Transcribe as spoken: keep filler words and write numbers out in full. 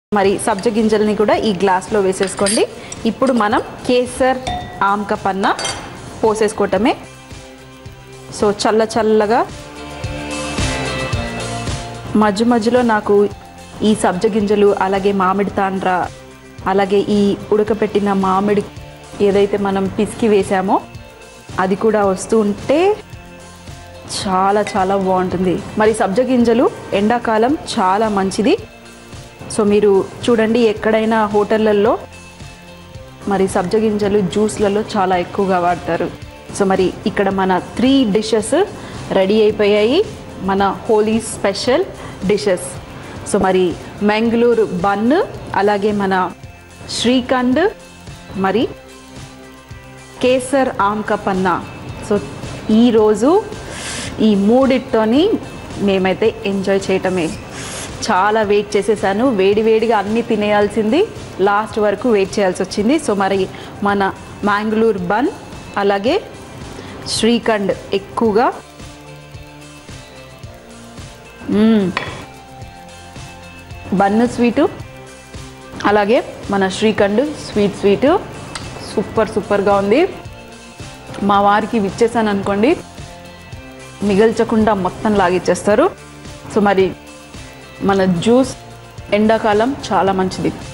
మరి సబ్జ గింజల్ని కూడా ఈ గ్లాస్లో వేసేసుకోండి. ఇప్పుడు మనం కేసర్ ఆమ్క పన్న పోసేసుకోవటమే. సో చల్ల చల్లగా మధ్య మధ్యలో నాకు ఈ సబ్జ గింజలు అలాగే మామిడి తాండ్ర అలాగే ఈ ఉడకపెట్టిన మామిడి ఏదైతే మనం పిసికి వేసామో అది కూడా వస్తూ ఉంటే చాలా చాలా బాగుంటుంది. మరి సబ్జ గింజలు ఎండాకాలం చాలా మంచిది. సో మీరు చూడండి, ఎక్కడైనా హోటళ్ళల్లో మరి సబ్జ గింజలు జ్యూస్లలో చాలా ఎక్కువగా వాడతారు. సో మరి ఇక్కడ మన త్రీ డిషెస్ రెడీ అయిపోయాయి, మన హోలీ స్పెషల్ డిషెస్. సో మరి మ్యాంగ్లూరు బన్ అలాగే మన శ్రీఖండ్ మరి కేసర్ ఆమ్క పన్నా. సో ఈరోజు ఈ మూడిటితోని మేమైతే ఎంజాయ్ చేయటమే. చాలా వెయిట్ చేసేసాను, వేడి వేడిగా అన్నీ తినేయాల్సింది, లాస్ట్ వరకు వెయిట్ చేయాల్సి వచ్చింది. సో మరి మన మ్యాంగ్లూర్ బన్ అలాగే శ్రీఖండ్ ఎక్కువగా బన్ను స్వీటు అలాగే మన శ్రీఖండ్ స్వీట్ స్వీటు సూపర్ సూపర్గా ఉంది. మా వారికి ఇచ్చేసాను అనుకోండి, మిగల్చకుండా మొత్తం లాగిచ్చేస్తారు. సో మరి మన జ్యూస్ ఎండాకాలం చాలా మంచిది.